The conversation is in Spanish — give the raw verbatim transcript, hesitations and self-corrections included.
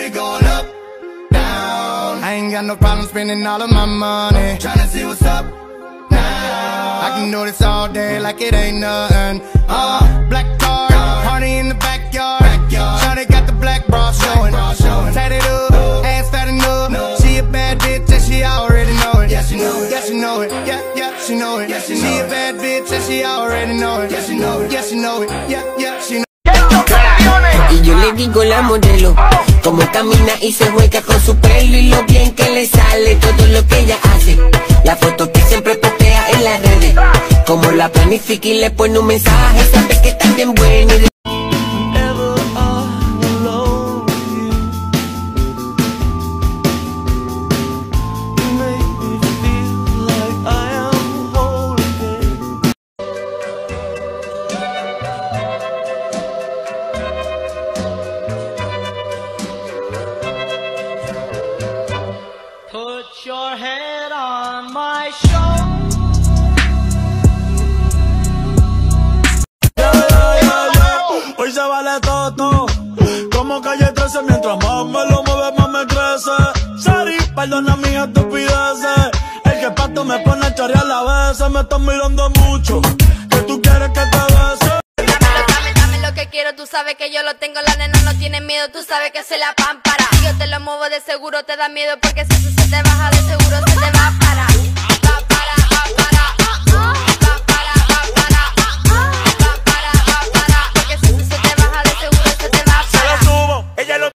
it going up, down. I ain't got no problem spending all of my money, tryna see what's up now. I can do this all day like it ain't nothing. Uh, black card, party in the backyard. Shawty got the black bra showing, tatted up, ass fat enough. She a bad bitch and she already know it. Yeah, she know it. Yeah, she know it. Yeah, yeah, she know it. She a bad bitch and she already know it. Yeah, she know it. Yeah, she know it. Yeah, yeah, she know it. Y yo le digo la modelo, como camina y se juega con su pelo y lo bien que le sale todo lo que ella hace. La foto que siempre postea en las redes, como la planifica y le pone un mensaje, sabe que está bien buena y Put your head on my shoulder. Yeah, yeah, yeah, yeah. Hoy se vale todo, como calle trece. Mientras más me lo mueve, más me crece. Sari, perdona mis estupideces. El que pato me pone a chorear a veces. Me estás mirando mucho, que tú quieres que te bese. Dame, dame lo que quiero, tú sabes que yo lo tengo. La nena no tiene miedo, tú sabes que se la pámpara. Si yo te lo muevo de seguro te da miedo, porque si eso se te baja de seguro se te va a